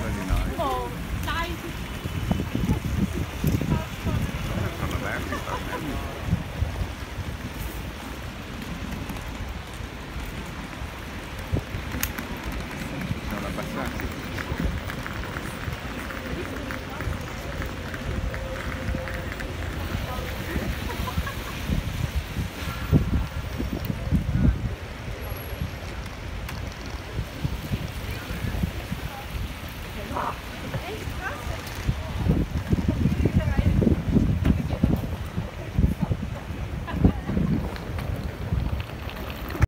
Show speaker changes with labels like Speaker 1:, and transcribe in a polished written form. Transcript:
Speaker 1: sopra di noi.
Speaker 2: Oh, dai!
Speaker 1: Sono verdi, sta bene. Sono abbastanza.